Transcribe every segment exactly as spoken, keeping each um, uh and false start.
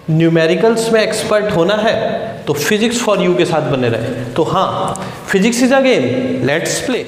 Numericals में expert होना है तो फिजिक्स फॉर यू के साथ बने रहे। तो हाँ, physics is a game, let's play.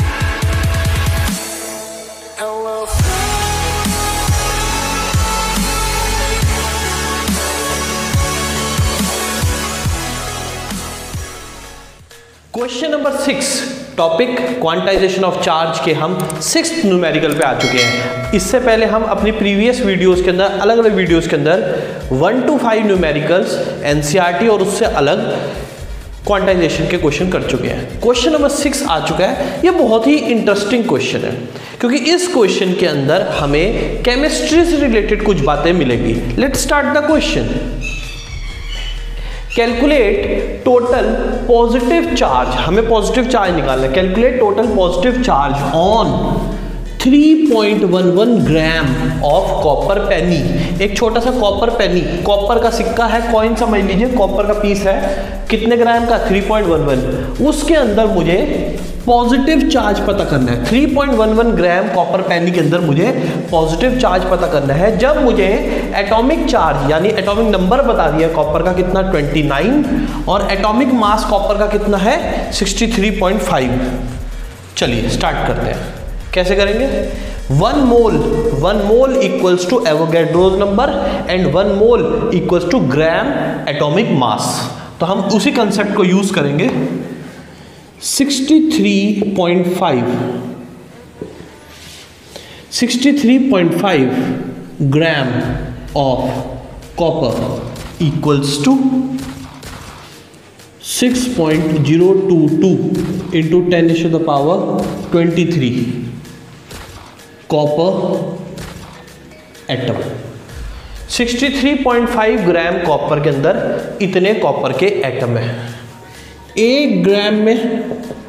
Question number six, topic quantization of charge के हम सिक्स्थ न्यूमेरिकल पे आ चुके हैं। इससे पहले हम अपनी प्रीवियस वीडियोस के अंदर, अलग अलग वीडियोस के अंदर one to five numericals, NCERT और उससे अलग क्वांटाइजेशन के क्वेश्चन कर चुके हैं। क्वेश्चन नंबर सिक्स आ चुका है। ये बहुत ही इंटरेस्टिंग क्वेश्चन है क्योंकि इस क्वेश्चन के अंदर हमें केमिस्ट्री से रिलेटेड कुछ बातें मिलेंगी। Let's start the question. Calculate total positive charge, हमें पॉजिटिव चार्ज निकालना है। Calculate total positive charge on three point one one gram of copper penny. एक छोटा सा कॉपर पेनी, कॉपर का सिक्का है, कॉइन समझ लीजिए, कॉपर का पीस है, कितने ग्राम का, थ्री पॉइंट वन वन। उसके अंदर मुझे पॉजिटिव चार्ज पता करना है। Three point one one gram copper penny के अंदर मुझे पॉजिटिव चार्ज पता करना है। जब मुझे एटॉमिक चार्ज यानी एटॉमिक नंबर बता दिया कॉपर का कितना, ट्वेंटी नाइन, और एटॉमिक मास कॉपर का कितना है, सिक्सटी थ्री पॉइंट फाइव। चलिए स्टार्ट करते हैं। कैसे करेंगे? One mole one mole equals to Avogadro's number and one mole equals to gram atomic mass. तो हम उसी कंसेप्ट को यूज करेंगे। Sixty three point five sixty three point five gram of copper equals to six point zero two two into ten to the power twenty three copper atom. Sixty three point five gram copper के अंदर इतने copper के atom है। एक gram में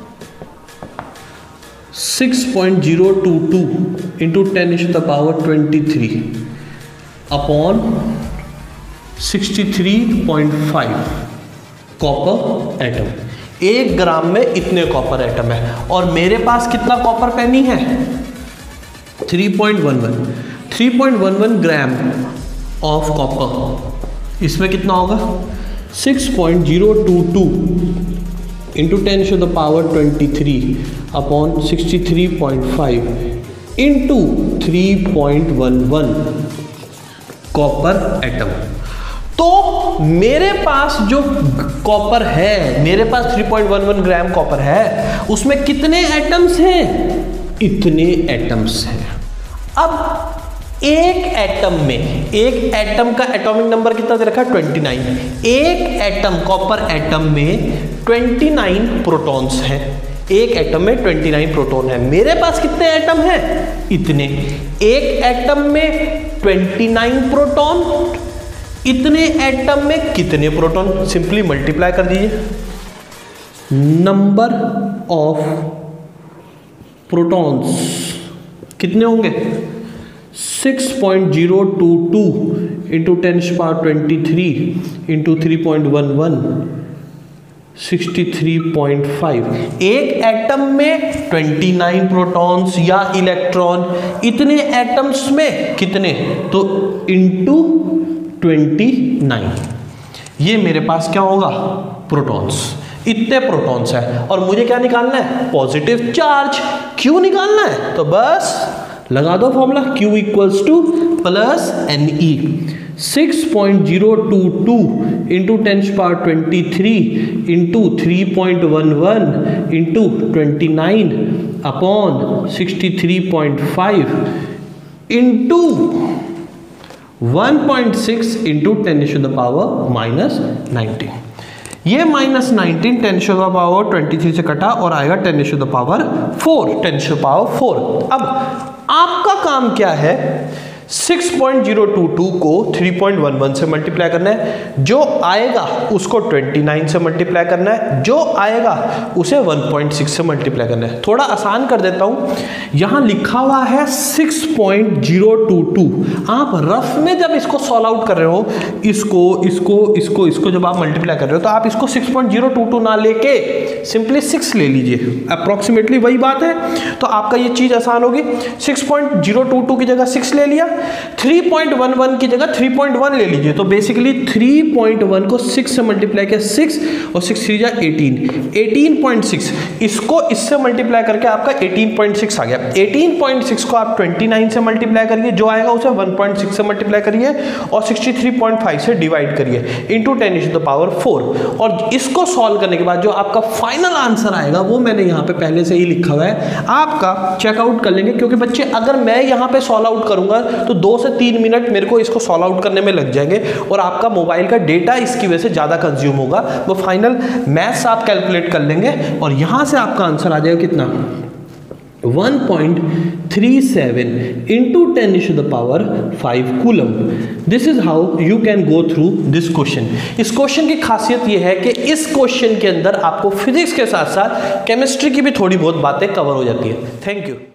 six point zero two two into ten to the power twenty three upon sixty three point five copper atom. एक gram में इतने कॉपर एटम है और मेरे पास कितना कॉपर पेनी है, three point one one. Three point one one gram of copper, इसमें कितना होगा, six point zero two two into ten to the power twenty three upon sixty three point five into three point one one copper atom. तो मेरे पास जो copper है, मेरे पास three point one one gram copper है, उसमें कितने एटम्स हैं, इतने एटम्स हैं। अब एक एटम में, एक एटम का एटॉमिक नंबर कितना दे रखा है, ट्वेंटी नाइन। एक एटम, कॉपर एटम में ट्वेंटी नाइन प्रोटॉन्स हैं। एक एटम में ट्वेंटी नाइन प्रोटॉन है। मेरे पास कितने एटम हैं, इतने। एक एटम में ट्वेंटी नाइन प्रोटॉन, इतने एटम में कितने प्रोटॉन, सिंपली मल्टीप्लाई कर दीजिए। नंबर ऑफ प्रोटॉन्स कितने होंगे, six point zero two two into ten power twenty three into three point one one, sixty three point five. एक एटम में ट्वेंटी नाइन प्रोटॉन्स या इलेक्ट्रॉन, इतने एटम्स में कितने, तो इंटू ट्वेंटी नाइन, ये मेरे पास क्या होगा, प्रोटॉन्स। इतने प्रोटॉन्स है और मुझे क्या निकालना है, पॉजिटिव चार्ज। क्यू निकालना है तो बस लगा दो formula, q equals to plus n e. Six point zero two two into ten power twenty three into three point one one into twenty nine upon sixty three point five into one point six into ten to the power minus nineteen. ये minus nineteen ten to the power twenty three से कटा और आएगा ten to the power four, ten to the power four. अब आपका काम क्या है, six point zero two two को थ्री पॉइंट वन वन से मल्टीप्लाई करना है, जो आएगा उसको ट्वेंटी नाइन से मल्टीप्लाई करना है, जो आएगा उसे वन पॉइंट सिक्स से मल्टीप्लाई करना है। थोड़ा आसान कर देता हूं, यहां लिखा हुआ है six point zero two two. आप रफ में जब इसको सॉल्व आउट कर रहे हो, इसको इसको इसको इसको जब आप मल्टीप्लाई कर रहे हो तो आप इसको six point zero two two ना लेके सिंपली सिक्स ले लीजिए, अप्रोक्सीमेटली वही बात है। तो आपका ये चीज आसान होगी, six point zero two two की जगह सिक्स ले लिया थ्री पॉइंट वन वन की जगह थ्री पॉइंट वन ले लीजिए, तो बेसिकली थ्री पॉइंट वन को सिक्स से मल्टीप्लाई किया, सिक्स और सिक्स थ्री जा एटीन, एटीन पॉइंट सिक्स, इसको इससे मल्टीप्लाई करके आपका एटीन पॉइंट सिक्स आ गया। एटीन पॉइंट सिक्स को आप ट्वेंटी नाइन से मल्टीप्लाई करिए, जो आएगा उसे वन पॉइंट सिक्स से मल्टीप्लाई करिए और सिक्सटी थ्री पॉइंट फाइव से डिवाइड करिए into ten to the power four, और इसको सॉल्व करने के बाद जो आपका फाइनल आंसर आएगा वो मैंने यहाँ पे पहले से ही लिखा हुआ है, आपका चेकआउट कर लेंगे। क्योंकि बच्चे अगर मैं यहाँ पे सॉल्व आउट करूंगा तो दो से तीन मिनट मेरे को इसको सॉल्व आउट करने में लग जाएंगे और आपका मोबाइल का डेटा इसकी वजह से ज़्यादा कंज्यूम होगा। वो फाइनल मैथ्स आप कैलकुलेट कर लेंगे और यहाँ से आपका आंसर आ जाएगा कितना, one point three seven into ten to the power five coulomb. This is how you can go through this question. इस क्वेश्चन की खासियत यह है कि इस क्वेश्चन के अंदर आपको फिजिक्स के साथ साथ केमिस्ट्री की भी थोड़ी बहुत बातें कवर हो जाती है। Thank you.